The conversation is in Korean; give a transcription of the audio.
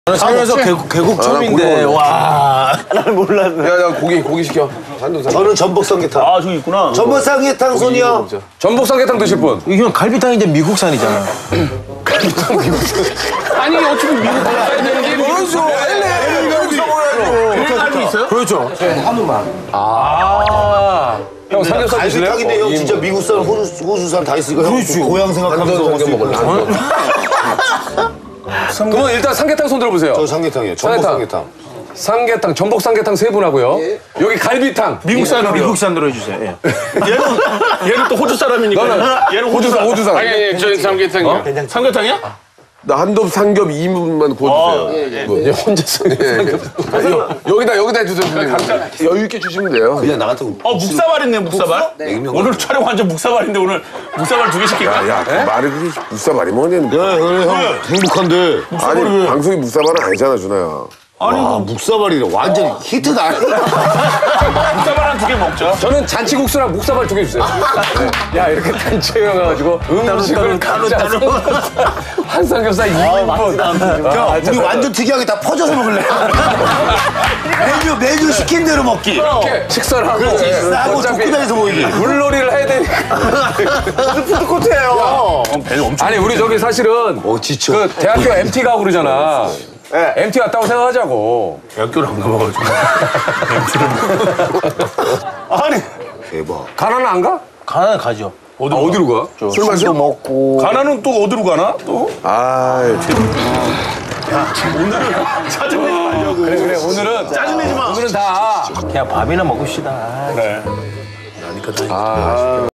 저는 살면서 계곡 처음인데 와. 난 몰랐네. 야, 고기 시켜. 한동상. 저는 전복 삼계탕. 아 저기 있구나. 전복 삼계탕 손이요. 전복 삼계탕 드실 분? 이건 갈비탕이 이제 미국산이잖아. 아니, 어차피 미국 가야 되는 게 그렇죠. 갈비 있어요? 그렇죠. 형 삼겹살 드실래요? 갈비탕인데 형 진짜 미국산, 호주산 다 있으니까 형 고향 생각하면서 먹을 수 있고. 그러면 일단 삼계탕 손 들어보세요. 저 삼계탕이에요. 전복 삼계탕. 삼계탕, 전복 삼계탕 세 분 하고요. 여기 갈비탕. 미국산으로 해주세요. 예. 얘는 또 호주 사람이니까. 너는 호주산. 아니, 저희 삼계탕이요. 삼계탕이야? 나 한덥 삼겹 2인분만 구워주세요. 얘 혼자서. 여기다 해주세요. 여유 있게 주시면 돼요. 그냥 나 같은 거. 묵사발 있네, 묵사발. 오늘 촬영 완전 묵사발인데 오늘 묵사발 2개 시킬까? 야, 그 말을 그렇게 무사 많이 먹었는데. 그래 형 행복한데. 아니, 방송이 무사발은 아니잖아, 준아야. 아니 묵사발이래. 완전 히트다. 묵사발 한 2개 먹자. 저는 잔치국수랑 묵사발 2개 주세요. 야, 이렇게 단체여가지고 음식을 각자 한 삼겹살 2인분. 형 우리 완전 특이하게 다 퍼져서 먹을래. 매주 시킨 대로 먹기. 이렇게 식사를 하고. 그렇지. 싸고 좁고 다니서 모이기. 물놀이를 해야 되니까. 푸드코트예요. 배는 엄청. 아니, 우리 저기 사실은 지쳐. 그 대학교 MT 가고 그러잖아. MT 갔다고 생각하자고. 대학교를 안 가봐가지고. 아니. 대박. 가나는 안 가? 가나는 가죠. 어디로 가? 술 마셔? 먹고. 가나는 또 어디로 가나? 또? 아, 오늘은 짜증내지 말려고. 그래, 오늘은. 짜증내지 마. 오늘은 다. 그냥 밥이나 먹읍시다. 그래. 아,